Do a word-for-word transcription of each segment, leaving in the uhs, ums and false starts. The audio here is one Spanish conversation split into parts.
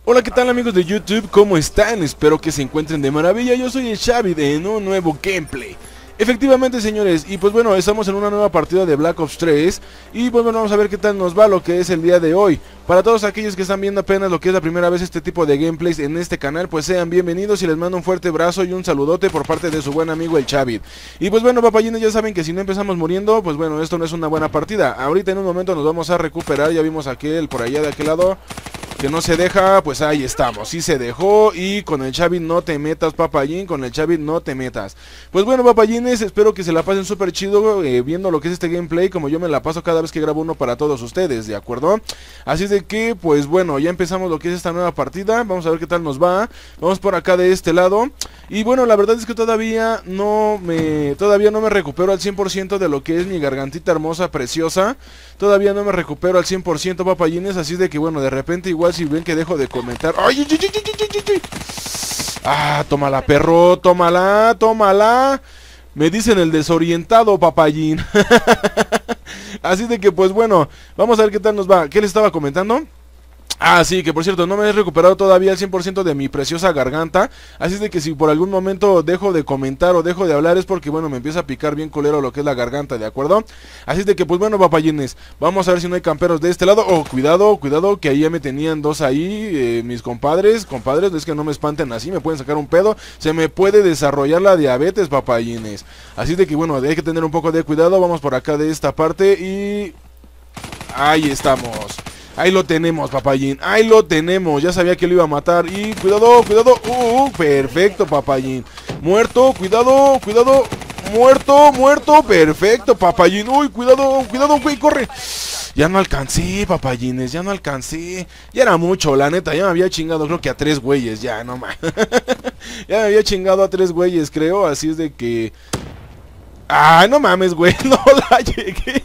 Hola, ¿qué tal amigos de YouTube? ¿Cómo están? Espero que se encuentren de maravilla. Yo soy el Xavi en un nuevo gameplay. Efectivamente, señores, y pues bueno, estamos en una nueva partida de Black Ops tres. Y pues bueno, vamos a ver qué tal nos va lo que es el día de hoy. Para todos aquellos que están viendo apenas lo que es la primera vez este tipo de gameplays en este canal, pues sean bienvenidos y les mando un fuerte abrazo y un saludote por parte de su buen amigo el Xavi. Y pues bueno, papayines, ya saben que si no empezamos muriendo, pues bueno, esto no es una buena partida. Ahorita en un momento nos vamos a recuperar, ya vimos aquel por allá de aquel lado que no se deja, pues ahí estamos, sí se dejó. Y con el Xavi no te metas, papayín, con el Xavi no te metas. Pues bueno, papayines, espero que se la pasen súper chido eh, viendo lo que es este gameplay, como yo me la paso cada vez que grabo uno para todos ustedes, ¿de acuerdo? Así es de que, pues bueno, ya empezamos lo que es esta nueva partida, vamos a ver qué tal nos va. Vamos por acá de este lado. Y bueno, la verdad es que todavía no me, todavía no me recupero al cien por ciento de lo que es mi gargantita hermosa, preciosa. Todavía no me recupero al cien por ciento, papayines, así de que bueno, de repente igual si ven que dejo de comentar. ¡Ay, ay, ay, ay, ay, ay, ay! Ah, tómala, perro, tómala, tómala. Me dicen el desorientado, papayín. Así de que pues bueno, vamos a ver qué tal nos va. ¿Qué les estaba comentando? Ah, sí, que por cierto, no me he recuperado todavía al cien por ciento de mi preciosa garganta. Así de que si por algún momento dejo de comentar o dejo de hablar es porque, bueno, me empieza a picar bien culero lo que es la garganta, ¿de acuerdo? Así de que, pues bueno, papayines, vamos a ver si no hay camperos de este lado. Oh, cuidado, cuidado, que ahí ya me tenían dos ahí, eh, mis compadres, compadres, es que no me espanten así, me pueden sacar un pedo. Se me puede desarrollar la diabetes, papayines. Así de que, bueno, hay que tener un poco de cuidado. Vamos por acá de esta parte y... ahí estamos. Ahí lo tenemos, papayín, ahí lo tenemos. Ya sabía que lo iba a matar. Y cuidado, cuidado, uh, uh, perfecto, papayín. Muerto, cuidado, cuidado. Muerto, muerto, perfecto, papayín. Uy, cuidado, cuidado, güey, corre. Ya no alcancé, papayines, ya no alcancé. Ya era mucho, la neta, ya me había chingado, creo que a tres güeyes, ya, no más. Ya me había chingado a tres güeyes, creo, así es de que... ay, no mames, güey, no la llegué.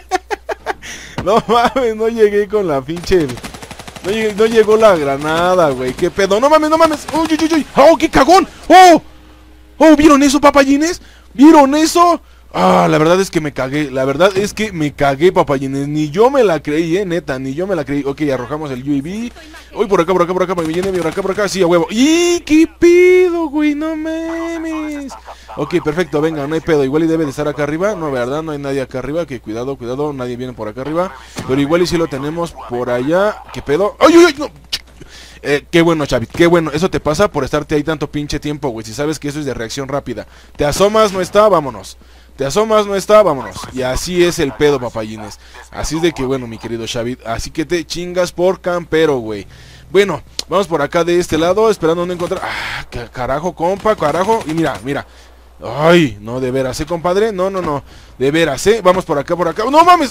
No mames, no llegué con la pinche... No, llegué, no llegó la granada, güey. ¿Qué pedo? No mames, no mames. Uy, uy, uy, uy. ¡Oh, qué cagón! ¡Oh! ¡Oh! ¿Vieron eso, papayines? ¿Vieron eso? Ah, la verdad es que me cagué. La verdad es que me cagué, papayines. Ni yo me la creí, eh, neta. Ni yo me la creí. Ok, arrojamos el U A V. Uy, por acá, por acá, por acá. Me viene por acá, por acá. Sí, a huevo. ¡Y qué pedo, güey! No mames. Ok, perfecto, venga, no hay pedo. Igual y debe de estar acá arriba. No, verdad, no hay nadie acá arriba. Que cuidado, cuidado, nadie viene por acá arriba. Pero igual y si lo tenemos por allá. ¿Qué pedo? ¡Ay, ay, ay! No. Eh, qué bueno, Xavi, qué bueno. Eso te pasa por estarte ahí tanto pinche tiempo, güey. Si sabes que eso es de reacción rápida. Te asomas, no está, vámonos. Te asomas, no está, vámonos. Y así es el pedo, papayines. Así es de que, bueno, mi querido Xavi, así que te chingas por campero, güey. Bueno, vamos por acá de este lado, esperando no encontrar... ah, qué carajo, compa, carajo. Y mira, mira. Ay, no, de veras, ¿eh, compadre? No, no, no. De veras, ¿eh? Vamos por acá, por acá. ¡No mames!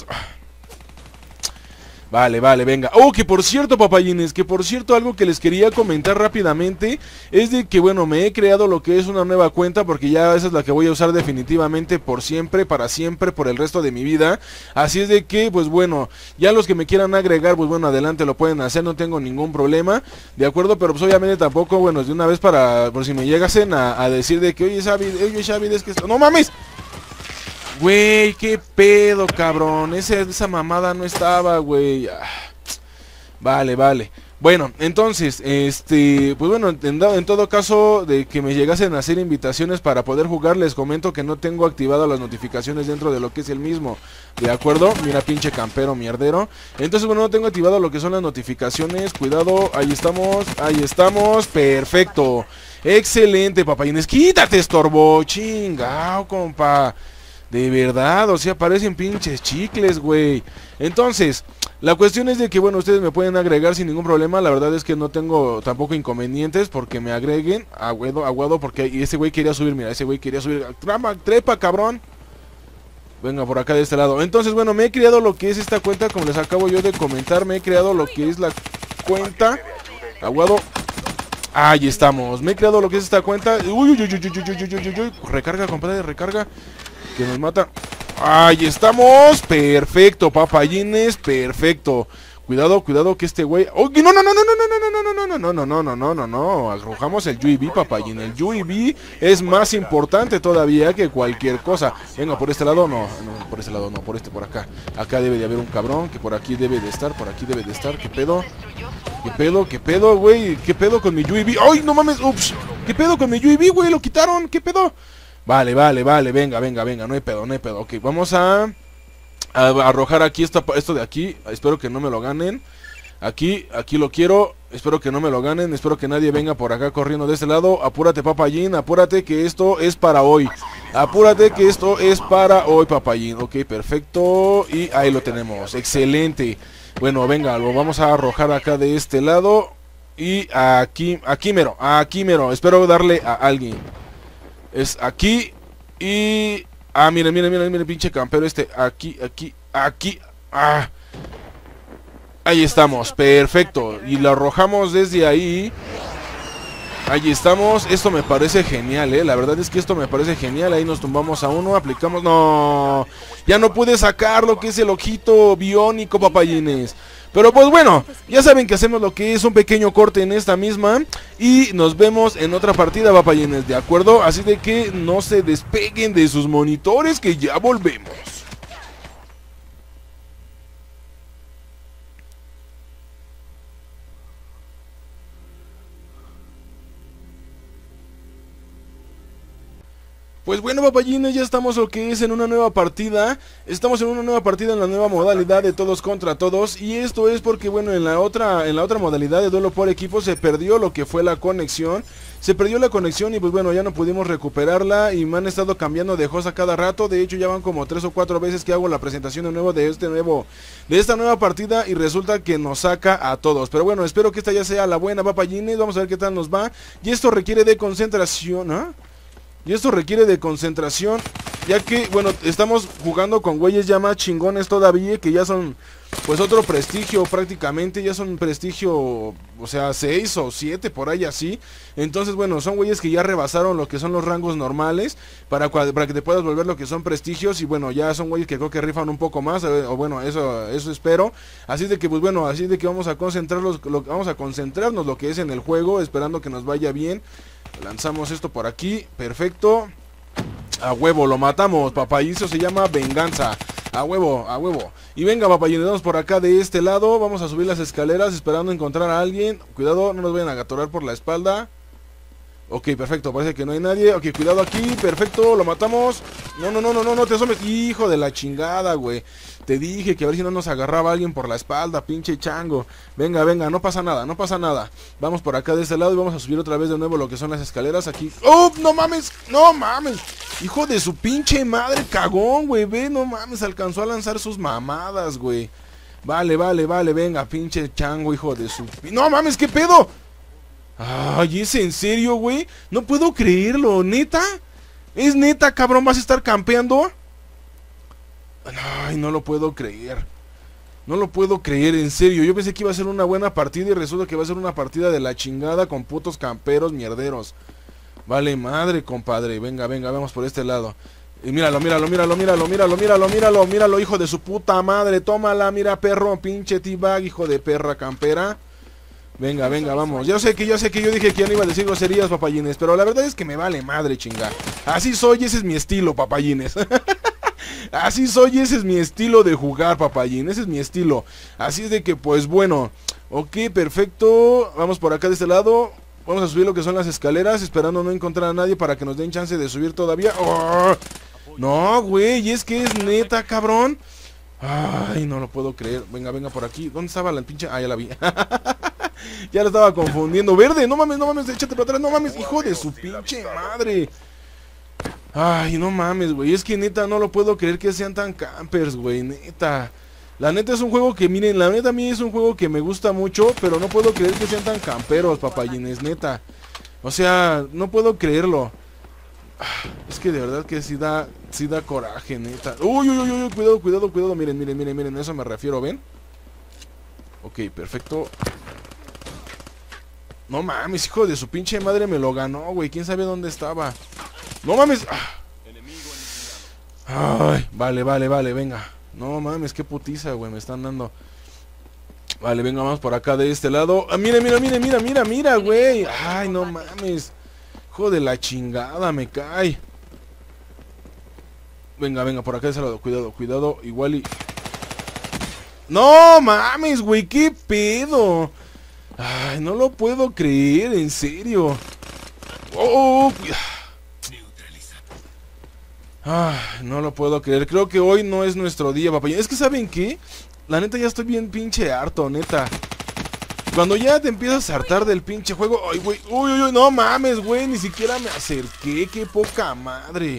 Vale, vale, venga. Oh, que por cierto, papayines, que por cierto, algo que les quería comentar rápidamente es de que, bueno, me he creado lo que es una nueva cuenta, porque ya esa es la que voy a usar definitivamente por siempre, para siempre, por el resto de mi vida. Así es de que, pues bueno, ya los que me quieran agregar, pues bueno, adelante lo pueden hacer, no tengo ningún problema, ¿de acuerdo? Pero pues obviamente tampoco, bueno, de una vez para, por si me llegasen a, a decir de que, oye, Xavi, oye, Xavi, es que esto... ¡no mames! Güey, qué pedo, cabrón. Ese, esa mamada no estaba, güey. Ah, vale, vale. Bueno, entonces, este, pues bueno, en, en todo caso de que me llegasen a hacer invitaciones para poder jugar, les comento que no tengo activadas las notificaciones dentro de lo que es el mismo, ¿de acuerdo? Mira, pinche campero mierdero. Entonces, bueno, no tengo activado lo que son las notificaciones. Cuidado, ahí estamos, ahí estamos, perfecto. Excelente, papayines. Quítate, estorbo, chingao, compa. De verdad, o sea, parecen pinches chicles, güey. Entonces, la cuestión es de que, bueno, ustedes me pueden agregar sin ningún problema. La verdad es que no tengo tampoco inconvenientes porque me agreguen. Aguado, aguado, porque y ese güey quería subir, mira, ese güey quería subir. Trama, trepa, cabrón. Venga, por acá de este lado. Entonces, bueno, me he creado lo que es esta cuenta, como les acabo yo de comentar. Me he creado lo que es la cuenta. Aguado. Ahí estamos. Me he creado lo que es esta cuenta. Uy, uy, uy, uy, uy, uy, uy, uy, uy. Recarga, compadre, recarga. Que nos mata. Ahí estamos. Perfecto, papayines. Perfecto. Cuidado, cuidado que este güey. ¡Oh, no, no, no, no, no, no, no, no, no, no, no, no, no, no, no, no! Arrojamos el U A V, papayín. El U A V es más importante todavía que cualquier cosa. Venga, por este lado, no, no, por este lado, no, por este, por acá. Acá debe de haber un cabrón, que por aquí debe de estar, por aquí debe de estar. ¿Qué pedo? ¿Qué pedo? ¿Qué pedo, güey? ¿Qué pedo con mi U A V? ¡Ay, no mames! ¡Ups! ¿Qué pedo con mi U A V, güey? ¿Lo quitaron? ¿Qué pedo? Vale, vale, vale, venga, venga, venga, no hay pedo, no hay pedo. Ok, vamos a, a arrojar aquí esta, esto de aquí. Espero que no me lo ganen. Aquí, aquí lo quiero. Espero que no me lo ganen. Espero que nadie venga por acá corriendo de este lado. Apúrate, Papayín, apúrate que esto es para hoy. Apúrate que esto es para hoy, Papayín. Ok, perfecto. Y ahí lo tenemos, excelente. Bueno, venga, lo vamos a arrojar acá de este lado. Y aquí, aquí mero, aquí mero. Espero darle a alguien. Es aquí. Y... Ah, miren, miren, miren, miren, pinche campero este. Aquí, aquí, aquí. Ah. Ahí estamos, perfecto. Y lo arrojamos desde ahí. Ahí estamos, esto me parece genial, eh. La verdad es que esto me parece genial. Ahí nos tumbamos a uno, aplicamos. No, ya no pude sacar lo que es el ojito biónico, Papayines. Pero pues bueno, ya saben que hacemos lo que es un pequeño corte en esta misma. Y nos vemos en otra partida, Papayines, ¿de acuerdo? Así de que no se despeguen de sus monitores, que ya volvemos. Pues bueno, Papayines, ya estamos lo que es en una nueva partida. Estamos en una nueva partida en la nueva modalidad de todos contra todos. Y esto es porque, bueno, en la otra en la otra modalidad de duelo por equipo se perdió lo que fue la conexión. Se perdió la conexión y pues bueno, ya no pudimos recuperarla. Y me han estado cambiando de host a cada rato. De hecho, ya van como tres o cuatro veces que hago la presentación de nuevo de este nuevo de esta nueva partida. Y resulta que nos saca a todos. Pero bueno, espero que esta ya sea la buena, Papayines. Vamos a ver qué tal nos va. Y esto requiere de concentración, ¿ah? ¿eh? Y esto requiere de concentración, ya que, bueno, estamos jugando con güeyes ya más chingones todavía, que ya son, pues, otro prestigio prácticamente, ya son prestigio, o sea, seis o siete, por ahí así. Entonces, bueno, son güeyes que ya rebasaron lo que son los rangos normales, para, para que te puedas volver lo que son prestigios, y bueno, ya son güeyes que creo que rifan un poco más, o bueno, eso eso espero. Así de que, pues bueno, así de que vamos a concentrarlos, lo, vamos a concentrarnos lo que es en el juego, esperando que nos vaya bien. Lanzamos esto por aquí, perfecto. A huevo, lo matamos, Papayizo, se llama venganza. A huevo, a huevo. Y venga, Papayines, vamos por acá de este lado. Vamos a subir las escaleras esperando encontrar a alguien. Cuidado, no nos vayan a gatorar por la espalda. Ok, perfecto, parece que no hay nadie. Ok, cuidado aquí, perfecto, lo matamos. No, no, no, no, no, no te asomes. Hijo de la chingada, güey. Te dije que a ver si no nos agarraba alguien por la espalda, pinche chango. Venga, venga, no pasa nada, no pasa nada. Vamos por acá de este lado y vamos a subir otra vez de nuevo lo que son las escaleras aquí. ¡Oh, no mames! ¡No mames! Hijo de su pinche madre, cagón, güey. Ve, no mames, alcanzó a lanzar sus mamadas, güey. Vale, vale, vale, venga, pinche chango, hijo de su... ¡No mames, qué pedo! Ay, ¿es en serio, güey? No puedo creerlo, ¿neta? ¿Es neta, cabrón? ¿Vas a estar campeando? Ay, no lo puedo creer. No lo puedo creer, en serio. Yo pensé que iba a ser una buena partida y resulta que va a ser una partida de la chingada con putos camperos mierderos. Vale madre, compadre. Venga, venga, vamos por este lado. Y míralo, míralo, míralo, míralo, míralo, míralo, míralo, míralo, hijo de su puta madre. Tómala, mira, perro, pinche T-Bag, hijo de perra campera. Venga, venga, vamos. Yo sé que yo sé que yo dije que ya no iba a decir groserías, Papayines, pero la verdad es que me vale madre, chinga. Así soy, ese es mi estilo, Papayines. Así soy, ese es mi estilo de jugar, Papayín. Ese es mi estilo. Así es de que, pues bueno. Ok, perfecto. Vamos por acá de este lado. Vamos a subir lo que son las escaleras, esperando no encontrar a nadie para que nos den chance de subir todavía. ¡Oh! No, güey, es que es neta, cabrón. Ay, no lo puedo creer. Venga, venga por aquí. ¿Dónde estaba la pinche? Ah, ya la vi. Ya la estaba confundiendo. Verde, no mames, no mames, échate para atrás. No mames, hijo de su pinche madre. Ay, no mames, güey. Es que neta no lo puedo creer que sean tan campers, güey. Neta. La neta es un juego que, miren, la neta a mí es un juego que me gusta mucho, pero no puedo creer que sean tan camperos, Papayines, neta. O sea, no puedo creerlo. Es que de verdad que sí da, sí da coraje, neta. Uy, uy, uy, uy, cuidado, cuidado, cuidado. Miren, miren, miren, miren, a eso me refiero, ¿ven? Ok, perfecto. No mames, hijo de su pinche madre, me lo ganó, güey. ¿Quién sabe dónde estaba? No mames. Ay, vale, vale, vale, venga. No mames, qué putiza, güey, me están dando. Vale, venga, vamos por acá de este lado. Ah, mira, mira, mira, mira, mira, mira, güey. Ay, no mames. Hijo de la chingada, me cae. Venga, venga, por acá de ese lado. Cuidado, cuidado, igual y... No mames, güey, qué pedo. Ay, no lo puedo creer, en serio. Oh, ay, no lo puedo creer. Creo que hoy no es nuestro día, papayines. Es que ¿saben qué? La neta ya estoy bien pinche harto, neta. Cuando ya te empiezas a hartar del pinche juego. Ay, güey, uy, uy, uy, no mames, güey. Ni siquiera me acerqué, qué poca madre.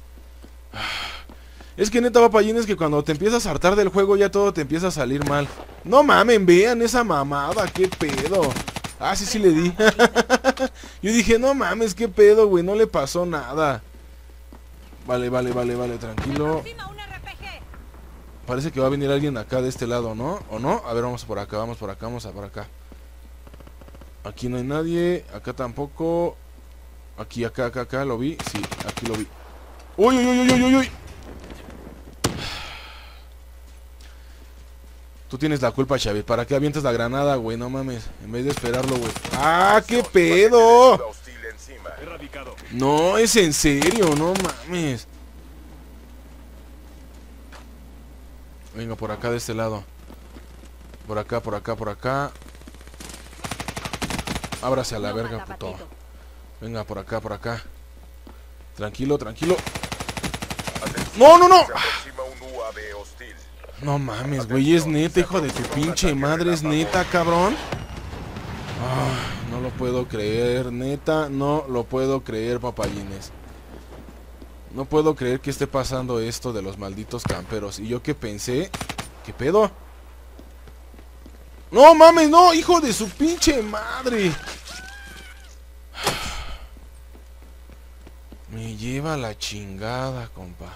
Es que neta, papayines, que cuando te empiezas a hartar del juego ya todo te empieza a salir mal. No mamen, vean esa mamada, qué pedo. Ah, sí, sí le di. Yo dije, no mames, qué pedo, güey, no le pasó nada. Vale, vale, vale, vale, tranquilo. Parece que va a venir alguien acá de este lado, ¿no? ¿O no? A ver, vamos por acá, vamos por acá, vamos a por acá. Aquí no hay nadie, acá tampoco. Aquí, acá, acá, acá, lo vi. Sí, aquí lo vi. Uy, uy, uy, uy, uy, uy. Tú tienes la culpa, Xavi. ¿Para qué avientas la granada, güey? No mames. En vez de esperarlo, güey. ¡Ah, qué pedo! No, es en serio, no mames. Venga, por acá de este lado. Por acá, por acá, por acá. Ábrase a la verga, puto. Venga, por acá, por acá. Tranquilo, tranquilo. ¡No, no, no! No mames, güey, es neta, hijo de tu pinche madre, es neta, cabrón. Oh, no lo puedo creer, neta, no lo puedo creer, papayines. No puedo creer que esté pasando esto de los malditos camperos. Y yo que pensé, ¿qué pedo? No mames, no, hijo de su pinche madre. Me lleva la chingada, compa.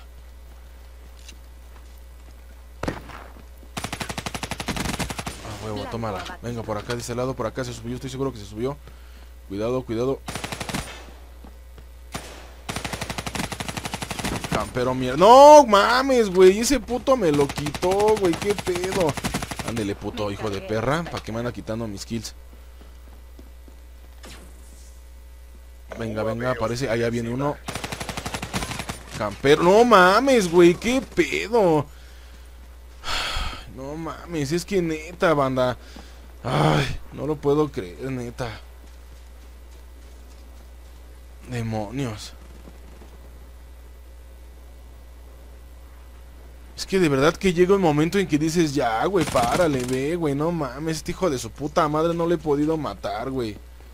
Ah, huevo, tómala. Venga, por acá de ese lado, por acá se subió, estoy seguro que se subió. Cuidado, cuidado. Campero mierda. No mames, güey. Ese puto me lo quitó, güey. Qué pedo. Ándele, puto hijo de perra. ¿Para qué me anda quitando mis kills? Venga, venga, aparece. Allá viene uno. Campero. No mames, güey. Qué pedo. No mames. Es que neta, banda. Ay, no lo puedo creer, neta. Demonios. Es que de verdad que llega un momento en que dices, ya, güey, párale, ve, güey, no mames, este hijo de su puta madre no le he podido matar, güey.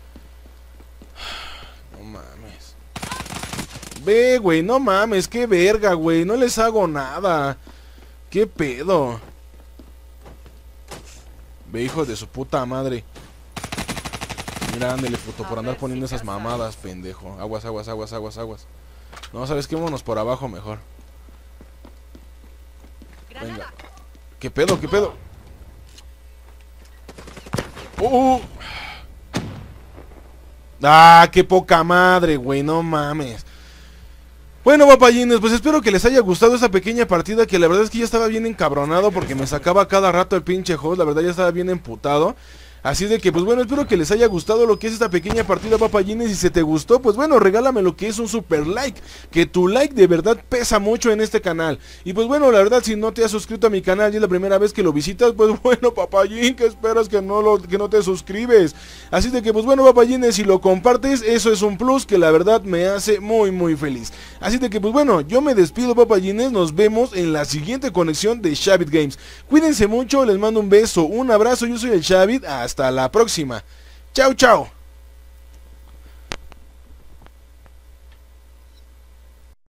No mames. Ve, güey, no mames, qué verga, güey, no les hago nada. ¿Qué pedo? Ve, hijo de su puta madre. Mira, ándele, puto, por andar poniendo esas mamadas, pendejo. Aguas, aguas, aguas, aguas, aguas. No, ¿sabes qué? Vámonos por abajo mejor. Venga. ¿Qué pedo? ¿Qué pedo? Uh. Ah, qué poca madre, güey, no mames. Bueno, papayines, pues espero que les haya gustado esa pequeña partida, que la verdad es que ya estaba bien encabronado porque me sacaba cada rato el pinche host, la verdad ya estaba bien emputado. Así de que, pues bueno, espero que les haya gustado lo que es esta pequeña partida, papayines. Si se te gustó, pues bueno, regálame lo que es un super like, que tu like de verdad pesa mucho en este canal. Y pues bueno, la verdad, si no te has suscrito a mi canal y es la primera vez que lo visitas, pues bueno, papayín, ¿qué esperas que no, lo, que no te suscribes? Así de que, pues bueno, papayines, si lo compartes, eso es un plus que la verdad me hace muy, muy feliz. Así de que, pues bueno, yo me despido, papayines, nos vemos en la siguiente conexión de Xavid Games. Cuídense mucho, les mando un beso, un abrazo, yo soy el Xavid, hasta Hasta la próxima. Chao, chao.